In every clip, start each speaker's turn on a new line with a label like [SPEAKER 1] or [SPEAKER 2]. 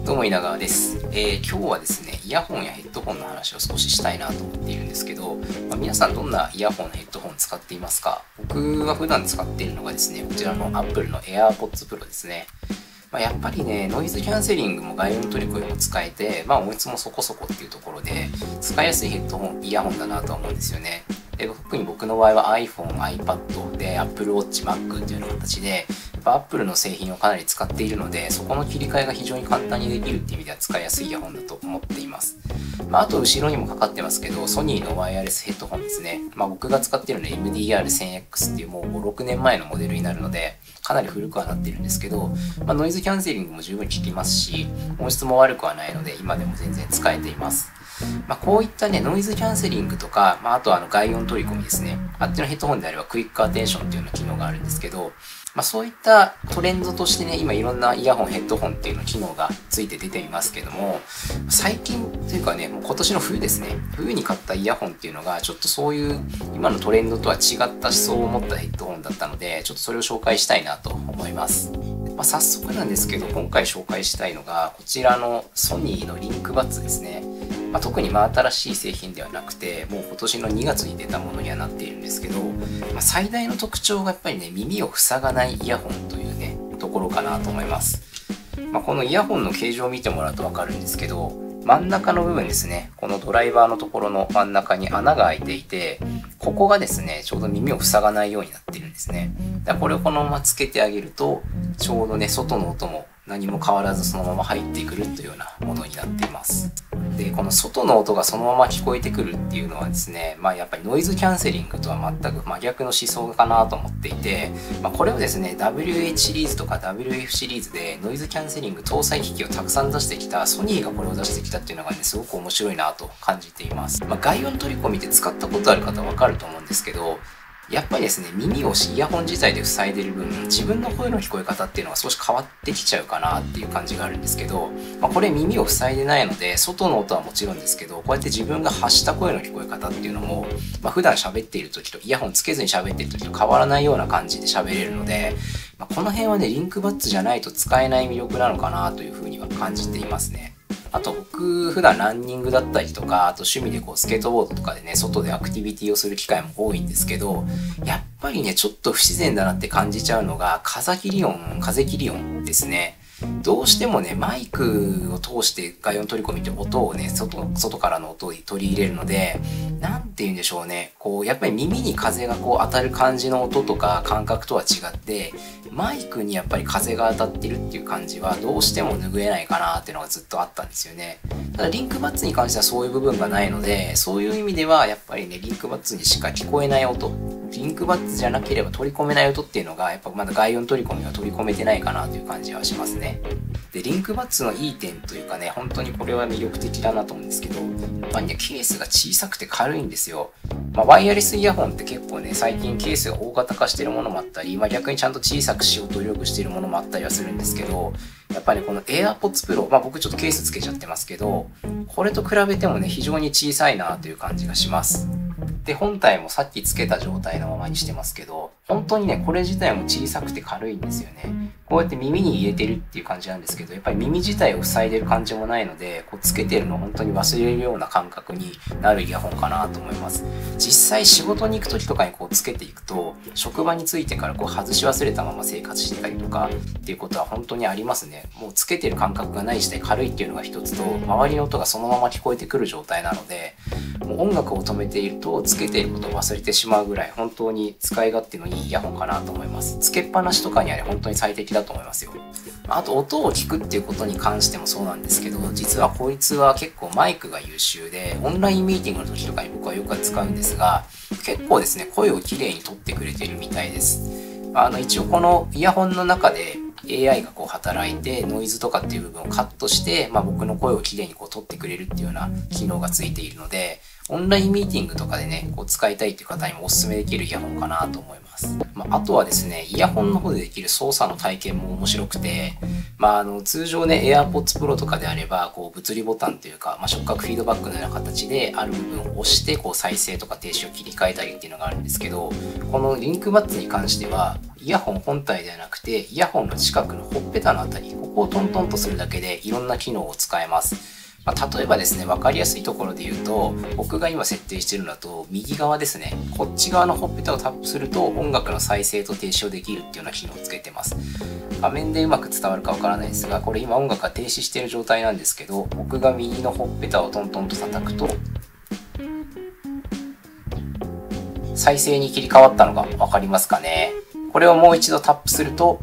[SPEAKER 1] どうも稲川です。今日はですね、イヤホンやヘッドホンの話を少ししたいなと思っているんですけど、皆さんどんなイヤホン、ヘッドホン使っていますか？僕は普段使っているのがですね、こちらの Apple の AirPods Pro ですね。やっぱりね、ノイズキャンセリングも外音取り込みも使えて、音質もそこそこっていうところで、使いやすいヘッドホン、イヤホンだなとは思うんですよね。特に僕の場合は iPhone、iPad で Apple Watch、Mac っていうような形で、Apple の製品をかなり使っているので、そこの切り替えが非常に簡単にできるっていう意味では使いやすいイヤホンだと思っています。あと後ろにもかかってますけど、ソニーのワイヤレスヘッドホンですね。僕が使っているのは MDR1000X っていうもう5、6年前のモデルになるので、かなり古くはなっているんですけど、ノイズキャンセリングも十分効きますし、音質も悪くはないので、今でも全然使えています。こういったね、ノイズキャンセリングとか、あとは外音取り込みですね。あっちのヘッドホンであればクイックアテンションっていうような機能があるんですけど、そういったトレンドとしてね、今いろんなイヤホン、ヘッドホンっていうの機能がついて出ていますけども、最近というかね、もう今年の冬ですね、冬に買ったイヤホンっていうのが、ちょっとそういう今のトレンドとは違った思想を持ったヘッドホンだったので、ちょっとそれを紹介したいなと思います。早速なんですけど、今回紹介したいのが、こちらのソニーのリンクバッツですね。特に新しい製品ではなくて、もう今年の2月に出たものにはなっているんですけど、最大の特徴がやっぱりね、耳を塞がないイヤホンというね、ところかなと思います。このイヤホンの形状を見てもらうとわかるんですけど、真ん中の部分ですね、このドライバーのところの真ん中に穴が開いていて、ここがですね、ちょうど耳を塞がないようになっているんですね。だからこれをこのままつけてあげると、ちょうどね、外の音も何も変わらずそのまま入ってくるというようなものになっています。で、この外の音がそのまま聞こえてくるっていうのはですね、やっぱりノイズキャンセリングとは全く真逆の思想かなと思っていて、これをですね、WH シリーズとか WF シリーズでノイズキャンセリング搭載機器をたくさん出してきたソニーがこれを出してきたっていうのがね、すごく面白いなと感じています。外音取り込みって使ったことある方はわかると思うんですけど、やっぱりですね、耳をイヤホン自体で塞いでる分、自分の声の聞こえ方っていうのが少し変わってきちゃうかなっていう感じがあるんですけど、これ耳を塞いでないので、外の音はもちろんですけど、こうやって自分が発した声の聞こえ方っていうのも、普段喋っている時と、イヤホンつけずに喋っている時と変わらないような感じで喋れるので、この辺はね、リンクバッツじゃないと使えない魅力なのかなというふうには感じていますね。あと僕普段ランニングだったりとか、あと趣味でスケートボードとかでね、外でアクティビティをする機会も多いんですけど、やっぱりね、ちょっと不自然だなって感じちゃうのが、風切り音ですね。どうしてもね、マイクを通して外音取り込みって音をね、外からの音を取り入れるので、なんて言うんでしょうね。やっぱり耳に風が当たる感じの音とか感覚とは違って、マイクにやっぱり風が当たってるっていう感じはどうしても拭えないかなっていうのがずっとあったんですよね。ただリンクバッツに関してはそういう部分がないので、そういう意味ではやっぱりね、リンクバッツにしか聞こえない音、リンクバッツじゃなければ取り込めない音っていうのがやっぱまだ外音取り込みは取り込めてないかなという感じはしますね。で、リンクバッツのいい点というかね、本当にこれは魅力的だなと思うんですけど、やっぱりね、ケースが小さくて軽いんですよ。ワイヤレスイヤホンって結構ね、最近ケースが大型化してるものもあったり、逆にちゃんと小さくしようと努力してるものもあったりはするんですけど、やっぱりこの AirPods Pro、僕ちょっとケースつけちゃってますけど、これと比べてもね、非常に小さいなという感じがします。で、本体もさっきつけた状態のままにしてますけど、本当にね、これ自体も小さくて軽いんですよね。こうやって耳に入れてるっていう感じなんですけど、やっぱり耳自体を塞いでる感じもないので、つけてるのを本当に忘れるような感覚になるイヤホンかなと思います。実際仕事に行く時とかにつけていくと、職場に着いてから外し忘れたまま生活してたりとかっていうことは本当にありますね。もうつけてる感覚がない自体軽いっていうのが一つと、周りの音がそのまま聞こえてくる状態なので、もう音楽を止めているとつけていることを忘れてしまうぐらい本当に使い勝手のいいイヤホンかなと思います。つけっぱなしとかにはね、本当に最適だと思いますよ。あと音を聞くっていうことに関してもそうなんですけど、実はこいつは結構マイクが優秀で、オンラインミーティングの時とかに僕はよく使うんですが、結構ですね、声をきれいに取ってくれてるみたいです。一応このイヤホンの中で AI が働いてノイズとかっていう部分をカットして、僕の声をきれいに取ってくれるっていうような機能がついているので、オンラインミーティングとかでね、使いたいっていう方にもお勧めできるイヤホンかなと思います。あとはですね、イヤホンの方でできる操作の体験も面白くて、通常ね、AirPods Pro とかであれば、物理ボタンというか、触覚フィードバックのような形で、ある部分を押して、再生とか停止を切り替えたりっていうのがあるんですけど、このリンクバッツに関しては、イヤホン本体ではなくて、イヤホンの近くのほっぺたのあたり、ここをトントンとするだけでいろんな機能を使えます。例えばですね、わかりやすいところで言うと、僕が今設定してるのだと、右側ですね、こっち側のほっぺたをタップすると音楽の再生と停止をできるっていうような機能をつけてます。画面でうまく伝わるかわからないですが、これ今音楽が停止している状態なんですけど、僕が右のほっぺたをトントンと叩くと、再生に切り替わったのがわかりますかね。これをもう一度タップすると、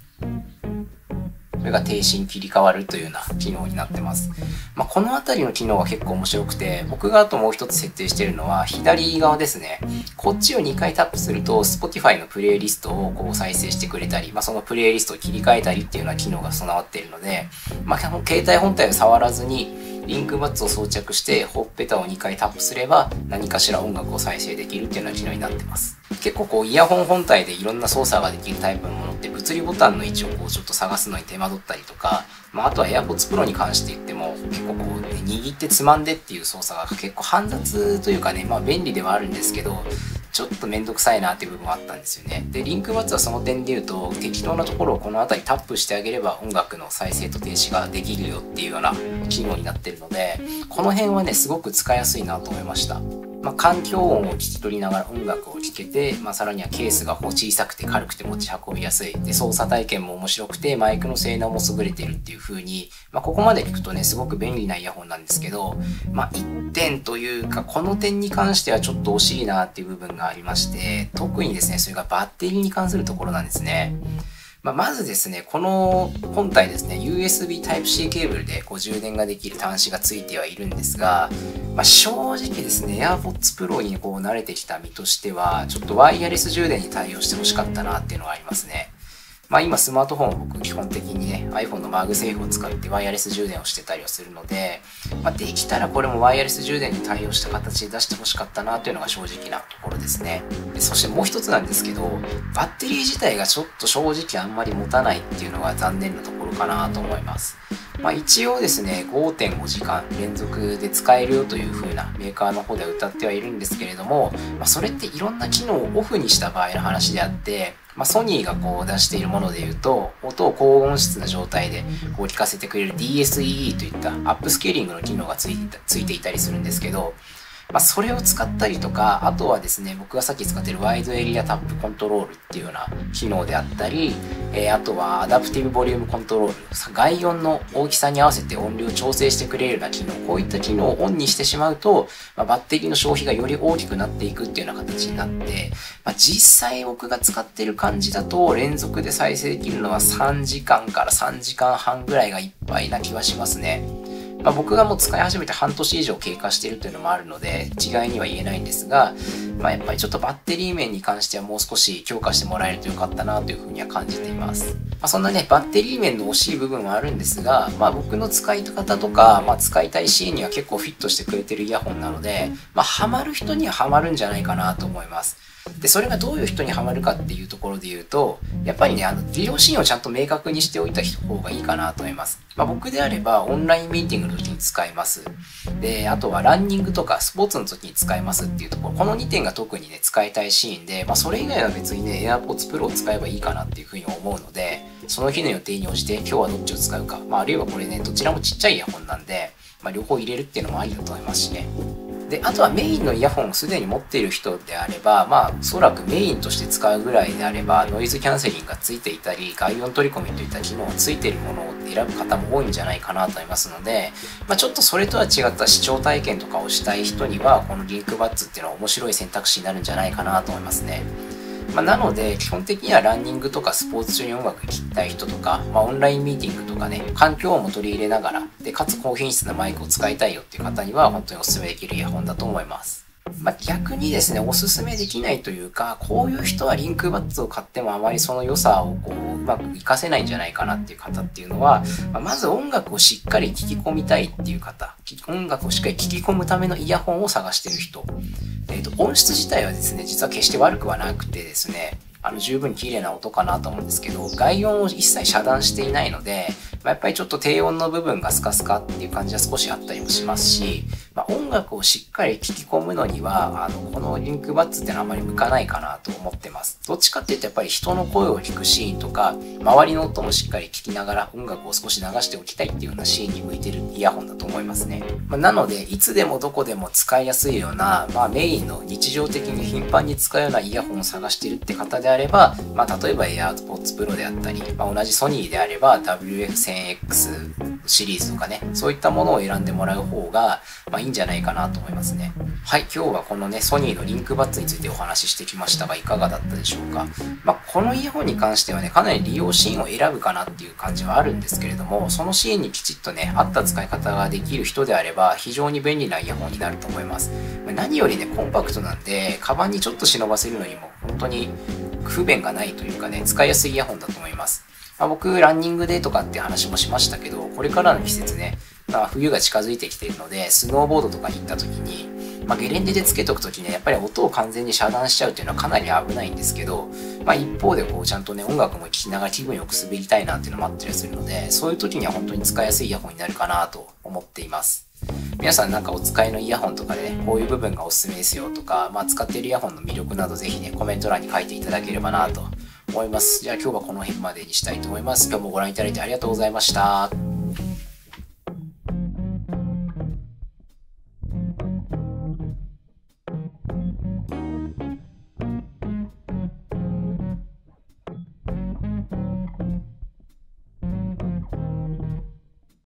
[SPEAKER 1] これが停止に切り替わるというような機能になってます。この辺りの機能は結構面白くて、僕があともう一つ設定しているのは左側ですね。こっちを2回タップすると Spotify のプレイリストをこう再生してくれたり、そのプレイリストを切り替えたりっていうような機能が備わっているので、携帯本体を触らずにリンクバッツを装着してほっぺたを2回タップすれば何かしら音楽を再生できるっていうような機能になってます。結構イヤホン本体でいろんな操作ができるタイプのものって物理ボタンの位置をちょっと探すのに手間取ったりとか、あとは AirPods Pro に関して言っても結構握ってつまんでっていう操作が結構煩雑というかね、便利ではあるんですけど、ちょっとめんどくさいなっていう部分はあったんですよね。で、リンクバッツはその点で言うと、適当なところをこの辺りタップしてあげれば音楽の再生と停止ができるよっていうような機能になってるので、この辺はね、すごく使いやすいなと思いました。環境音を聞き取りながら音楽を聴けて、さらにはケースが小さくて軽くて持ち運びやすい。で、操作体験も面白くて、マイクの性能も優れているっていう風に、ここまで聞くとね、すごく便利なイヤホンなんですけど、一点というか、この点に関してはちょっと惜しいなっていう部分がありまして、特にですね、それがバッテリーに関するところなんですね。まずですね、この本体ですね、USB Type-C ケーブルで充電ができる端子がついてはいるんですが、正直ですね、AirPods Pro に慣れてきた身としては、ちょっとワイヤレス充電に対応してほしかったなっていうのがありますね。今スマートフォンを僕基本的にね iPhone のマグセーフを使ってワイヤレス充電をしてたりはするので、できたらこれもワイヤレス充電に対応した形で出してほしかったなというのが正直なところですね。そしてもう一つなんですけど、バッテリー自体がちょっと正直あんまり持たないっていうのが残念なところかなと思います。一応ですね 5.5 時間連続で使えるよという風なメーカーの方では謳ってはいるんですけれども、それっていろんな機能をオフにした場合の話であって、ソニーが出しているもので言うと、音を高音質な状態で聞かせてくれる DSEE といったアップスケーリングの機能がついていたりするんですけど、それを使ったりとか、あとはですね、僕がさっき使っているワイドエリアタップコントロールっていうような機能であったり、あとはアダプティブボリュームコントロール、外音の大きさに合わせて音量を調整してくれるような機能、こういった機能をオンにしてしまうと、バッテリーの消費がより大きくなっていくっていうような形になって、実際僕が使ってる感じだと、連続で再生できるのは3時間から3時間半ぐらいがいっぱいな気はしますね。僕がもう使い始めて半年以上経過しているというのもあるので違いには言えないんですが、やっぱりちょっとバッテリー面に関してはもう少し強化してもらえるとよかったなというふうには感じています。そんなねバッテリー面の惜しい部分はあるんですが、僕の使い方とか、使いたいシーンには結構フィットしてくれてるイヤホンなので、ハマる人にはハマるんじゃないかなと思います。で、それがどういう人にハマるかっていうところで言うと、やっぱりね、利用シーンをちゃんと明確にしておいた方がいいかなと思います。僕であれば、オンラインミーティングの時に使います。で、あとはランニングとかスポーツの時に使いますっていうところ、この2点が特にね、使いたいシーンで、それ以外は別にね、AirPods Pro を使えばいいかなっていうふうに思うので、その日の予定に応じて今日はどっちを使うか、あるいはこれね、どちらもちっちゃいイヤホンなんで、両方入れるっていうのもありだと思いますしね。で、あとはメインのイヤホンをすでに持っている人であれば、おそらくメインとして使うぐらいであれば、ノイズキャンセリングがついていたり、外音取り込みといった機能がついているものを選ぶ方も多いんじゃないかなと思いますので、ちょっとそれとは違った視聴体験とかをしたい人には、このリンクバッツっていうのは面白い選択肢になるんじゃないかなと思いますね。なので、基本的にはランニングとかスポーツ中に音楽聴きたい人とか、オンラインミーティングとかね、環境音も取り入れながら、で、かつ高品質なマイクを使いたいよっていう方には、本当にお勧めできるイヤホンだと思います。逆にですね、おすすめできないというか、こういう人はリンクバッツを買ってもあまりその良さをうまく活かせないんじゃないかなっていう方っていうのは、まず音楽をしっかり聴き込みたいっていう方、音楽をしっかり聴き込むためのイヤホンを探してる人、音質自体はですね、実は決して悪くはなくてですね、 十分綺麗な音かなと思うんですけど、外音を一切遮断していないので、やっぱりちょっと低音の部分がスカスカっていう感じは少しあったりもしますし、音楽をしっかり聴き込むのには、このリンクバッツってのはあまり向かないかなと思ってます。どっちかっていうとやっぱり人の声を聞くシーンとか、周りの音もしっかり聞きながら音楽を少し流しておきたいっていうようなシーンに向いてるイヤホンだと思いますね。なので、いつでもどこでも使いやすいような、メインの日常的に頻繁に使うようなイヤホンを探しているって方であれば、例えば AirPods Pro であったり、同じソニーであれば WF1000X シリーズとかね、そういったものを選んでもらう方が、いいんじゃないかなと思いますね。はい、今日はこのね、ソニーのリンクバッツについてお話ししてきましたが、いかがだったでしょうか。このイヤホンに関してはね、かなり利用シーンを選ぶかなっていう感じはあるんですけれども、そのシーンにきちっとね、合った使い方ができる人であれば、非常に便利なイヤホンになると思います。何よりね、コンパクトなんで、カバンにちょっと忍ばせるのにも、本当に不便がないというかね、使いやすいイヤホンだと思います。僕、ランニングでとかっていう話もしましたけど、これからの季節ね、冬が近づいてきているので、スノーボードとかに行った時に、ゲレンデでつけとくときね、やっぱり音を完全に遮断しちゃうっていうのはかなり危ないんですけど、一方でちゃんとね、音楽も聴きながら気分よく滑りたいなっていうのもあったりするので、そういう時には本当に使いやすいイヤホンになるかなと思っています。皆さんなんかお使いのイヤホンとかでね、こういう部分がおすすめですよとか、使っているイヤホンの魅力などぜひね、コメント欄に書いていただければなと思います。じゃあ今日はこの辺までにしたいと思います。今日もご覧いただいてありがとうございました。